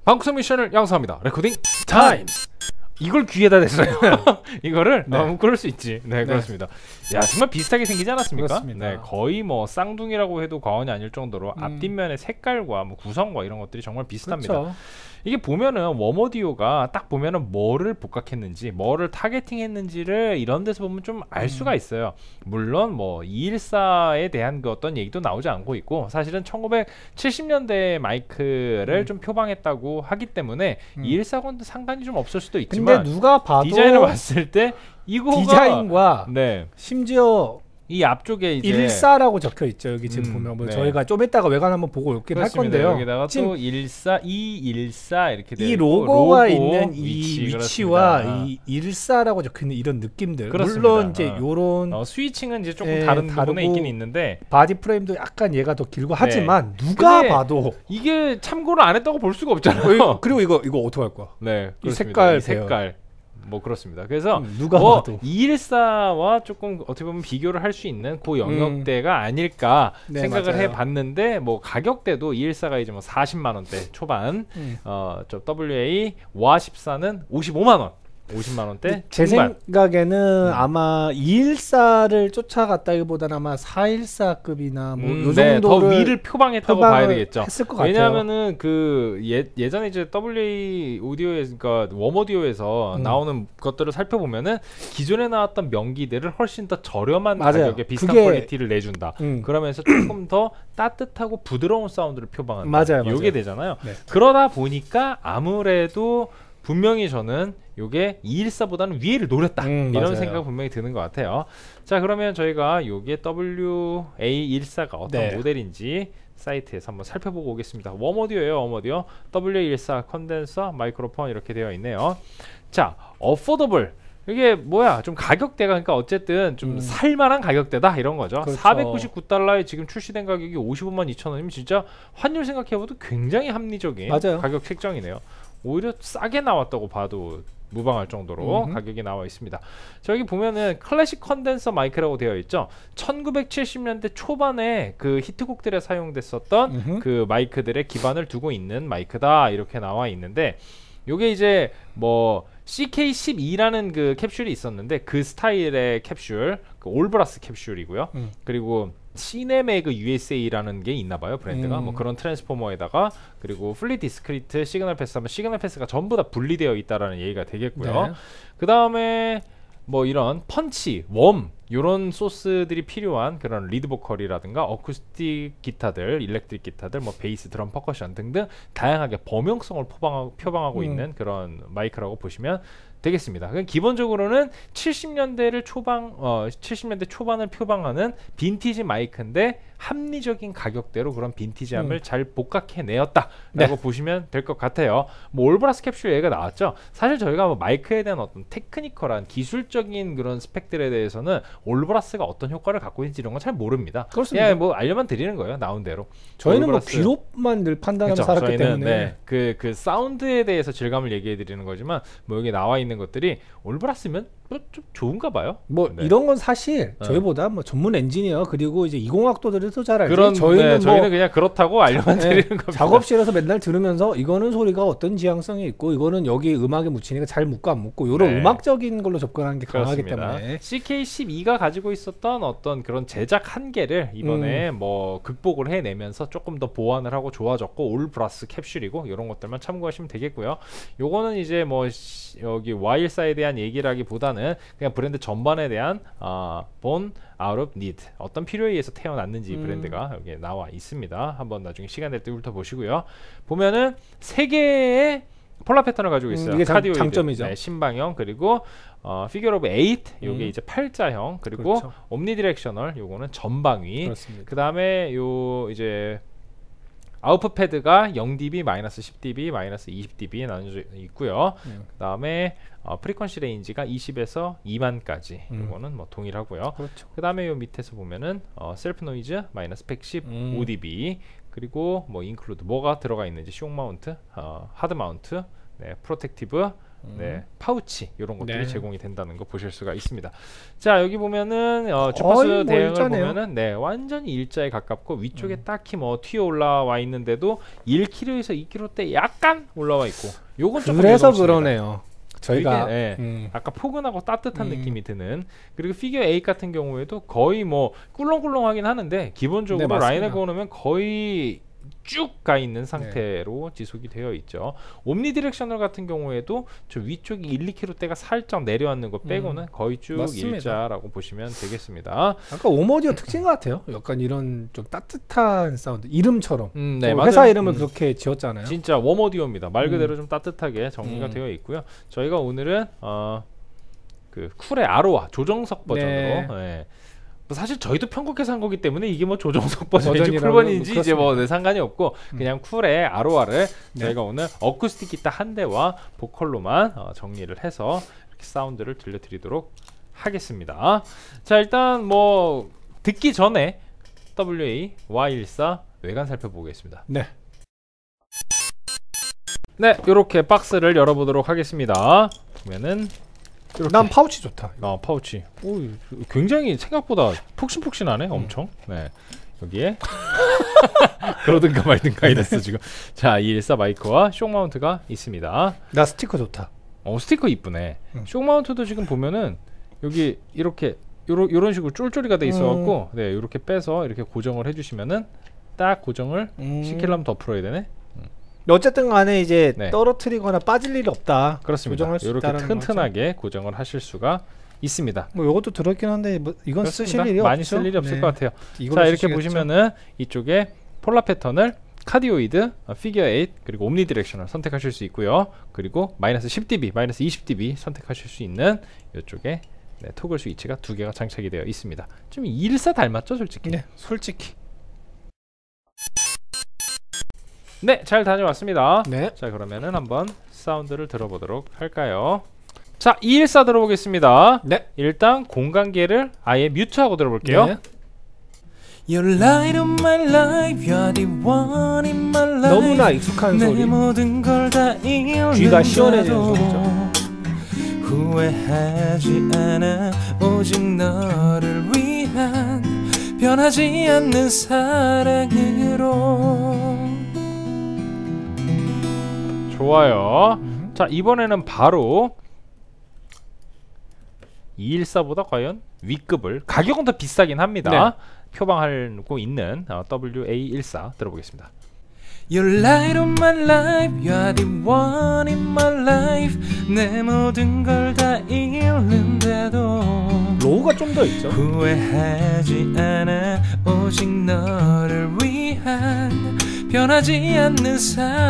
방구석 미션을 양성합니다. 레코딩 타임. 이걸 귀에다 댔어요. 이거를 그럴 수 있지. 네, 그렇습니다. 야, 정말 비슷하게 생기지 않았습니까? 그렇습니다. 네, 거의 뭐 쌍둥이라고 해도 과언이 아닐 정도로 앞뒷면의 색깔과 뭐 구성과 이런 것들이 정말 비슷합니다. 그렇죠. 이게 보면은 웜오디오가 딱 보면은 뭐를 복각했는지 뭐를 타겟팅했는지를 이런 데서 보면 좀 알 수가 있어요. 물론 뭐 214에 대한 그 어떤 얘기도 나오지 않고 있고, 사실은 1970년대 마이크를 좀 표방했다고 하기 때문에 214과는 상관이 좀 없을 수도 있지만, 근데 누가 봐도 디자인을 봤을 때 이거가 디자인과 심지어 이 앞쪽에 이제 14라고 적혀 있죠. 여기 지금 보면 뭐 저희가 좀 이따가 외관 한번 보고 올긴 할 건데요. 여기다가 또 14, 214 이렇게 되어 이 있고, 로고가 있는 이 위치와 그렇습니다. 이 14라고 적혀 있는 이런 느낌들. 그렇습니다. 물론 이제 요런 스위칭은 이제 조금 다른 부분에 있긴 있는데, 바디 프레임도 약간 얘가 더 길고 하지만 누가 봐도 이게 참고를 안 했다고 볼 수가 없잖아요. 그리고 이거 어떻게 할 거야? 네, 이 색깔 뭐 그렇습니다. 그래서 누가 봐도 214와 조금 어떻게 보면 비교를 할 수 있는 그 영역대가 아닐까 생각을 해봤는데, 뭐 가격대도 214가 이제 뭐 40만 원대 초반, 저 WA 와 14는 55만 원. 50만 원대. 제 생각에는 아마 214를 쫓아갔다기보다는 아마 414급이나 뭐 요 정도를 더 위를 표방했다고 봐야 되겠죠. 했을 것 같아요. 왜냐하면은 그 예전에 이제 WA 오디오에서, 그러니까 웜오디오에서 나오는 것들을 살펴보면은 기존에 나왔던 명기들을 훨씬 더 저렴한 가격에 비슷한 퀄리티를 내준다. 그러면서 조금 더 따뜻하고 부드러운 사운드를 표방한다. 요게 되잖아요. 그러다 보니까 아무래도 분명히 저는 요게 214보다는 위에를 노렸다, 이런 생각 분명히 드는 것 같아요. 자, 그러면 저희가 요게 WA14가 어떤 모델인지 사이트에서 한번 살펴보고 오겠습니다. 웜오디오예요. 웜오디오 WA14 컨덴서 마이크로폰 이렇게 되어 있네요. 자, 어포더블, 이게 뭐야, 좀 가격대가, 그러니까 어쨌든 좀 살만한 가격대다 이런 거죠. 그렇죠. 499달러에 지금 출시된 가격이 55만 2천 원이면 진짜 환율 생각해봐도 굉장히 합리적인 가격 책정이네요. 오히려 싸게 나왔다고 봐도 무방할 정도로 가격이 나와 있습니다. 저기 보면은 클래식 컨덴서 마이크라고 되어 있죠. 1970년대 초반에 그 히트곡들에 사용됐었던 그 마이크들의 기반을 두고 있는 마이크다, 이렇게 나와 있는데, 요게 이제 뭐 CK12라는 그 캡슐이 있었는데 그 스타일의 캡슐, 그 올브라스 캡슐이고요. 그리고 시네메그 USA라는 게 있나봐요, 브랜드가. 뭐 그런 트랜스포머에다가, 그리고 플리 디스크리트, 시그널 패스 하면 시그널 패스가 전부 다 분리되어 있다라는 얘기가 되겠고요. 그 다음에 뭐 이런 펀치, 웜, 요런 소스들이 필요한 그런 리드 보컬이라든가 어쿠스틱 기타들, 일렉트릭 기타들, 뭐 베이스, 드럼, 퍼커션 등등 다양하게 범용성을 표방하고 있는 그런 마이크라고 보시면 되겠습니다. 그럼 기본적으로는 70년대 초반을 표방하는 빈티지 마이크인데 합리적인 가격대로 그런 빈티지함을 잘 복각해내었다라고 보시면 될 것 같아요. 뭐 올브라스 캡슐 얘기가 나왔죠. 사실 저희가 뭐 마이크에 대한 어떤 테크니컬한 기술적인 그런 스펙들에 대해서는 올브라스가 어떤 효과를 갖고 있는지 이런 건 잘 모릅니다. 그렇습니다. 그냥 뭐 알려만 드리는 거예요, 나온 대로. 저희는 뭐 귀롭만 늘 판단하면서 살았기 때문에 그 사운드에 대해서 질감을 얘기해 드리는 거지만, 뭐 여기 나와 있는 것들이 올브라스면 뭐 좀 좋은가 봐요. 뭐 이런 건 사실 저희보다 뭐 전문 엔지니어, 그리고 이제 이공학도들이 더 잘 알지. 저희는 그냥 그렇다고 알려만 드리는 겁니다. 작업실에서 맨날 들으면서 이거는 소리가 어떤 지향성이 있고, 이거는 여기 음악에 묻히니까 잘 묻고 안 묻고, 이런 음악적인 걸로 접근하는 게 강하기 때문에. CK12가 가지고 있었던 어떤 그런 제작 한계를 이번에 뭐 극복을 해내면서 조금 더 보완을 하고 좋아졌고, 올브라스 캡슐이고 이런 것들만 참고하시면 되겠고요. 요거는 이제 뭐 여기 Y14에 대한 얘기라기보다는 그냥 브랜드 전반에 대한 born out of need, 어떤 필요에 의해서 태어났는지 브랜드가 여기에 나와 있습니다. 한번 나중에 시간 될 때 훑어보시고요. 보면은 3개의 폴라 패턴을 가지고 있어요. 이게 카디오이드, 장점이죠. 신방형, 그리고 피겨 오브 8, 요게 이제 팔자형, 그리고 옴니디렉셔널, 요거는 전방위. 그 다음에 요 이제 아웃풋 패드가 0dB, 마이너스 10dB, 마이너스 20dB 나눠져 있고요. 그 다음에 프리퀀시 레인지가 20에서 2만까지, 이거는 뭐 동일하고요. 그 다음에 요 밑에서 보면은 셀프 노이즈 마이너스 115dB, 그리고 뭐 인클루드 뭐가 들어가 있는지, 쇼 마운트, 하드 마운트, 프로텍티브, 네, 파우치 이런 것들이 네. 제공이 된다는 거 보실 수가 있습니다. 자, 여기 보면은 주파수 대응을 보면은 네, 완전히 일자에 가깝고 위쪽에 딱히 뭐 튀어 올라와 있는데도 1km에서 2km대 약간 올라와 있고, 요건 조금 그래서 유동칩니다. 그러네요. 저희가 네, 아까 포근하고 따뜻한 느낌이 드는. 그리고 피겨 8 같은 경우에도 거의 뭐 꿀렁꿀렁하긴 하는데 기본적으로 네, 라인을 그어놓으면 거의 쭉 가 있는 상태로 지속이 되어 있죠. 옴니 디렉셔널 같은 경우에도 저 위쪽이 1, 2km대가 살짝 내려앉는 거 빼고는 거의 쭉 맞습니다. 일자라고 보시면 되겠습니다. 아까 옴오디오 특징 것 같아요. 약간 이런 좀 따뜻한 사운드, 이름처럼. 네, 회사 이름을 그렇게 지었잖아요. 진짜 웜오디오입니다. 말 그대로 좀 따뜻하게 정리가 되어 있고요. 저희가 오늘은 그 쿨의 아로하 조정석 버전으로 네. 사실 저희도 편곡해서 한 거기 때문에 이게 뭐 조정석 버전인지 풀버전인지 이제 뭐 상관이 없고 그냥 쿨의 아로하를 저희가 오늘 어쿠스틱 기타 한 대와 보컬로만 정리를 해서 이렇게 사운드를 들려드리도록 하겠습니다. 자, 일단 뭐 듣기 전에 WA Y14 외관 살펴보겠습니다. 네. 네, 이렇게 박스를 열어보도록 하겠습니다. 보면은 난 파우치 좋다. 파우치. 오, 굉장히 생각보다 폭신폭신하네. 엄청. 네. 여기에 그러든가 말든가 이랬어 지금. 자, 214 마이크와 쇼 마운트가 있습니다. 나 스티커 좋다. 스티커 이쁘네. 쇼 마운트도 지금 보면은 여기 이렇게 요런 식으로 쫄쫄이가 돼 있어갖고 네, 이렇게 빼서 이렇게 고정을 해주시면은 딱 고정을 시키려면 더 풀어야 되네. 어쨌든 간에 이제 떨어뜨리거나 빠질 일이 없다. 그렇습니다. 고정할 수 이렇게 있다는 튼튼하게 고정을 하실 수가 있습니다. 뭐 이것도 들어있긴 한데 뭐 이건 그렇습니다. 쓰실 일이 많이 없죠? 쓸 일이 없을 것 같아요. 자, 이렇게 보시면은 이쪽에 폴라 패턴을 카디오이드, 피겨 8 그리고 옴니 디렉셔널 선택하실 수 있고요. 그리고 마이너스 10dB, 마이너스 20dB 선택하실 수 있는 이쪽에 토글 스위치가 두 개가 장착이 되어 있습니다. 좀 214 닮았죠, 솔직히? 네, 솔직히. 네, 잘 다녀왔습니다. 네. 자, 그러면은 한번 사운드를 들어보도록 할까요? 자, 214 들어보겠습니다. 네. 일단 공간계를 아예 뮤트하고 들어볼게요. 네. You're light of my life, you're the one in my life. 너무나 익숙한 소리. 귀가 시원해지는 소리죠. 후회하지 않아 오직 너를 위한 변하지 않는 사랑으로. 좋아요. 자, 이번에는 바로 214보다 과연 위급을, 가격은 더 비싸긴 합니다. 표방하고 있는 WA14 들어보겠습니다. You're light of my life, you're the one in my life. 내 모든 걸 다 잃는데도 로우가 좀 더 있죠. 후회하지 않아 오직 너를 위한 변하지 않는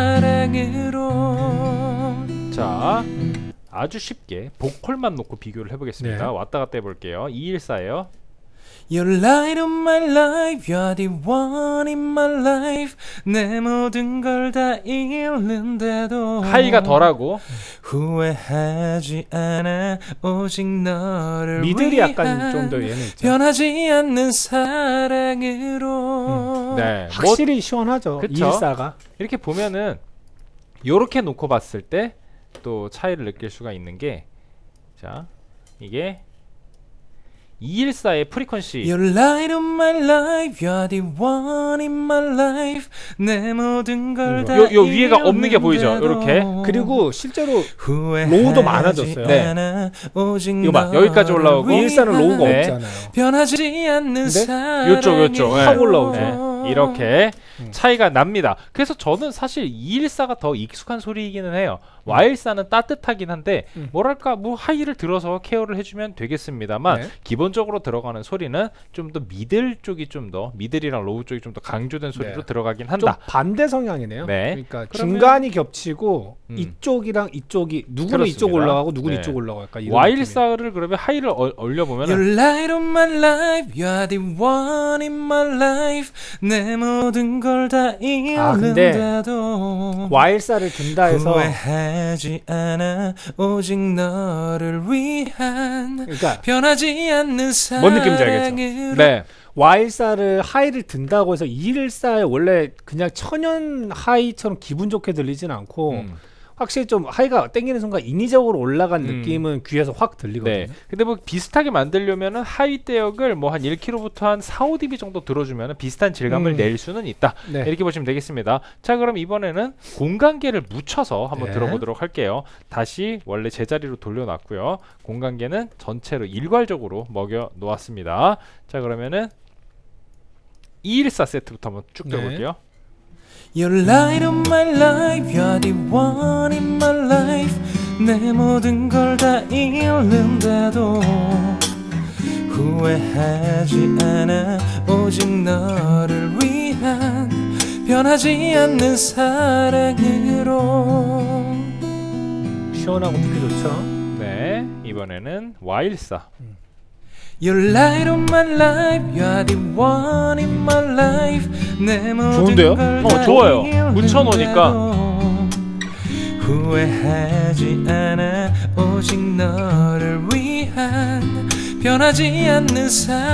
사랑으로. 자, 아주 쉽게 보컬만 놓고 비교를 해보겠습니다. 왔다 갔다 해볼게요. 214예요. You're light of my life, you're the one in my life. 내 모든 걸 다 잃는데도 하이가 덜하고 후회하지 않아 오직 너를 미들이 위한 약간 좀 더 얘는 있죠. 변하지 않는 사랑으로. 네, 확실히 시원하죠. 214가. 이렇게 보면은 요렇게 놓고 봤을 때 또 차이를 느낄 수가 있는 게, 자, 이게 214의 프리퀀시. You're light of my life, you're the one in my life. 내 모든 걸 다 요 위에가 없는 게 보이죠? 요렇게. 그리고 실제로 로우도 많아졌어요. 네. 이거 봐, 여기까지 올라오고 214는 로우가 없잖아요. 변하지 않는 사랑. 요쪽 확 올라오죠. 이렇게 차이가 납니다. 그래서 저는 사실 214가 더 익숙한 소리이기는 해요. Y14는 따뜻하긴 한데 뭐랄까 뭐 하이를 들어서 케어를 해주면 되겠습니다만 기본적으로 들어가는 소리는 좀 더 미들 쪽이 좀 더, 미들이랑 로우 쪽이 좀 더 강조된 소리로 들어가긴 한다. 좀 반대 성향이네요. 네. 그러니까 중간이 겹치고 이쪽이랑 이쪽이 누구는 그렇습니다. 이쪽 올라가고 누구는 이쪽 올라가고 약간 이런 Y14를 그러면 하이를 올려보면 You're light of my life, you're the one in my life. 내 모든 걸 다 잃는데도 Y14를 든다 해서 후회하지 않아 오직 너를 위한 그러니까 변하지 않는 사랑으로. 뭔 느낌인지 알겠죠? 네. Y14를 하이를 든다고 해서 214에 원래 그냥 천연 하이처럼 기분 좋게 들리진 않고 확실히 좀 하이가 땡기는 순간 인위적으로 올라간 느낌은 귀에서 확 들리거든요. 네. 근데 뭐 비슷하게 만들려면은 하이 대역을 뭐 한 1kg부터 한 4-5dB 정도 들어주면은 비슷한 질감을 낼 수는 있다. 네. 이렇게 보시면 되겠습니다. 자, 그럼 이번에는 공간계를 묻혀서 한번 들어보도록 할게요. 다시 원래 제자리로 돌려놨고요. 공간계는 전체로 일괄적으로 먹여 놓았습니다. 자, 그러면은 214 세트부터 한번 쭉 들어볼게요. You're light of my life, you're the one in my life. 내 모든 걸 다 잃는데도 후회하지 않아. 오직 너를 위한 변하지 않는 사랑으로. 시원하고 듣기 좋죠. 네, 이번에는 Y14. You're light of my life, you're the one in my life. 내 모든 좋은데요? 걸 다 좋아요. 잃는데도 묻혀놓으니까. 후회하지 않아. 오직 너를 위한 변하지 않는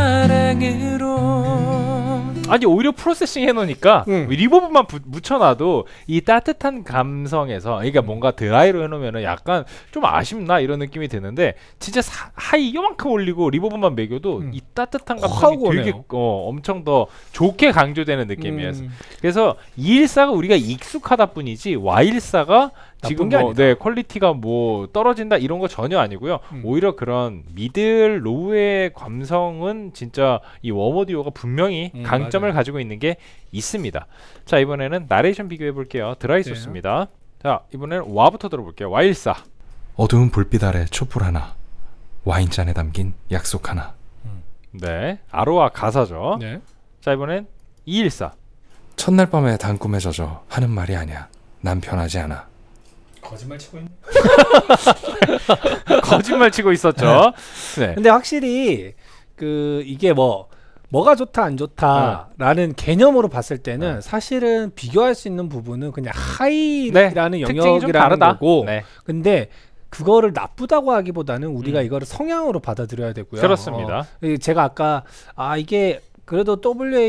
사랑으로. 아니 오히려 프로세싱 해놓으니까 리버브만 묻혀놔도 이 따뜻한 감성에서, 그러니까 뭔가 드라이로 해놓으면 약간 좀 아쉽나 이런 느낌이 드는데, 진짜 하이 요만큼 올리고 리버브만 매겨도 이 따뜻한 감성이 되게 엄청 더 좋게 강조되는 느낌이에요. 그래서 214가 우리가 익숙하다 뿐이지 Y14가 지금 뭐 퀄리티가 뭐 떨어진다 이런 거 전혀 아니고요. 오히려 그런 미들 로우의 감성은 진짜 이 웜오디오가 분명히 강점을 가지고 있는 게 있습니다. 자, 이번에는 나레이션 비교해 볼게요. 드라이 소스입니다. 자, 이번에는 와부터 들어볼게요. Y14. 어두운 불빛 아래 촛불 하나, 와인잔에 담긴 약속 하나. 네, 아로하 가사죠. 네. 자, 이번엔 214. 첫날 밤에 단 꿈에 젖어 하는 말이 아니야. 난 변하지 않아. 거짓말 치고 있네. 거짓말 치고 있었죠. 네. 근데 확실히 그 이게 뭐가 좋다 안 좋다라는 개념으로 봤을 때는 사실은 비교할 수 있는 부분은 그냥 하이라는 영역이라는 거고. 근데 그거를 나쁘다고 하기보다는 우리가 이거를 성향으로 받아들여야 되고요. 그렇습니다. 제가 아까 이게 그래도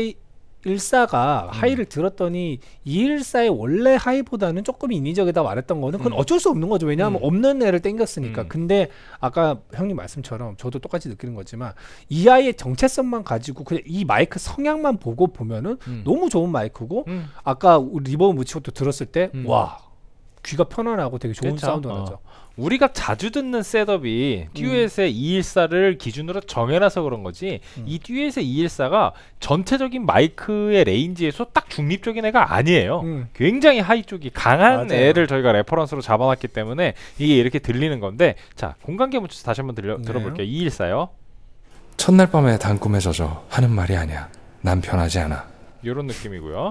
WA14가 하이를 들었더니 214의 원래 하이보다는 조금 인위적이다 말했던 거는 그건 어쩔 수 없는 거죠. 왜냐하면 없는 애를 땡겼으니까. 근데 아까 형님 말씀처럼 저도 똑같이 느끼는 거지만 이 아이의 정체성만 가지고 그냥 이 마이크 성향만 보고 보면은 너무 좋은 마이크고 아까 리버브 묻히고 또 들었을 때 와, 귀가 편안하고 되게 좋은 사운드 나죠. 우리가 자주 듣는 셋업이 듀엣의 214를 기준으로 정해놔서 그런 거지, 이 듀엣의 214가 전체적인 마이크의 레인지에서 딱 중립적인 애가 아니에요. 굉장히 하이 쪽이 강한 애를 저희가 레퍼런스로 잡아놨기 때문에 이게 이렇게 들리는 건데, 자, 공간계 묻혀서 다시 한번 들어볼게요. 214요. 첫날 밤에 단 꿈에 젖어 하는 말이 아니야. 난 변하지 않아. 이런 느낌이고요.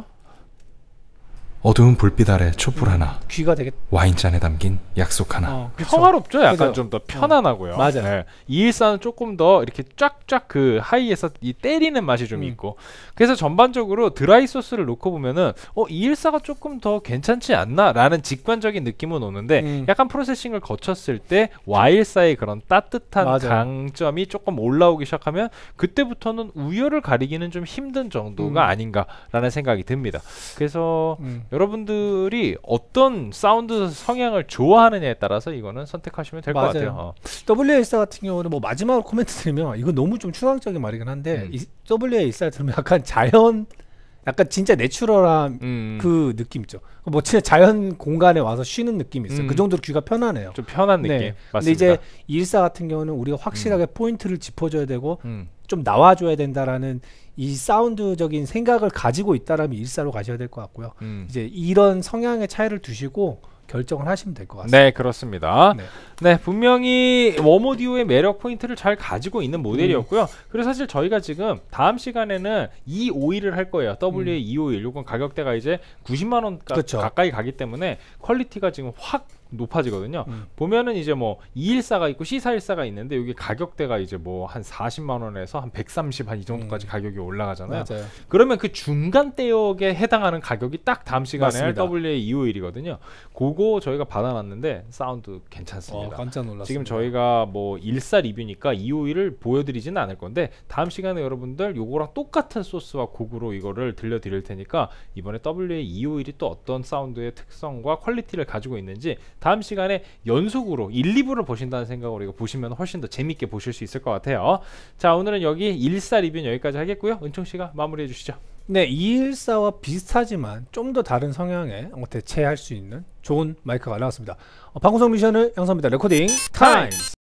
어두운 불빛 아래 촛불 하나, 귀가 되게 와인잔에 담긴 약속 하나. 평화롭죠. 약간 좀 더 편안하고요. 맞아요. 네. 214는 조금 더 이렇게 쫙쫙 그 하이에서 이 때리는 맛이 좀 있고, 그래서 전반적으로 드라이 소스를 놓고 보면은 214가 조금 더 괜찮지 않나 라는 직관적인 느낌은 오는데, 약간 프로세싱을 거쳤을 때 Y14의 그런 따뜻한 강점이 조금 올라오기 시작하면 그때부터는 우열을 가리기는 좀 힘든 정도가 아닌가라는 생각이 듭니다. 그래서 여러분들이 어떤 사운드 성향을 좋아하느냐에 따라서 이거는 선택하시면 될 것 같아요. WA14 같은 경우는 뭐 마지막으로 코멘트 드리면 이거 너무 좀 추상적인 말이긴 한데 WA14 들으면 약간 약간 진짜 내추럴한 그 느낌 있죠. 뭐 진짜 자연 공간에 와서 쉬는 느낌이 있어요. 그 정도로 귀가 편하네요. 좀 편한 느낌. 맞습니다. 근데 이제 214 같은 경우는 우리가 확실하게 포인트를 짚어줘야 되고 좀 나와줘야 된다라는 이 사운드적인 생각을 가지고 있다라면 214로 가셔야 될 것 같고요. 이제 이런 성향의 차이를 두시고 결정을 하시면 될 것 같습니다. 네, 그렇습니다. 네, 분명히 웜오디오의 매력 포인트를 잘 가지고 있는 모델이었고요. 그리고 사실 저희가 지금 다음 시간에는 251을 할 거예요. WA251. 요건 가격대가 이제 90만 원 가까이 가기 때문에 퀄리티가 지금 확 높아지거든요. 보면은 이제 뭐 214가 있고 C414가 있는데 여기 가격대가 이제 뭐 한 40만 원에서 한 130 한 이 정도까지 가격이 올라가잖아요. 그러면 그 중간 대역에 해당하는 가격이 딱 다음 시간에 할 WA251이거든요. 그거 저희가 받아놨는데 사운드 괜찮습니다. 깜짝 놀랐습니다. 지금 저희가 뭐 14 리뷰니까 251을 보여드리지는 않을 건데 다음 시간에 여러분들 요거랑 똑같은 소스와 곡으로 이거를 들려드릴 테니까 이번에 WA251이 또 어떤 사운드의 특성과 퀄리티를 가지고 있는지 다음 시간에 연속으로 1, 2부를 보신다는 생각으로 이거 보시면 훨씬 더 재밌게 보실 수 있을 것 같아요. 자, 오늘은 여기 1사 리뷰는 여기까지 하겠고요. 은총씨가 마무리해 주시죠. 네, 214와 비슷하지만 좀 더 다른 성향에 대체할 수 있는 좋은 마이크가 나왔습니다. 방구석 미션을 양성합니다. 레코딩 타임!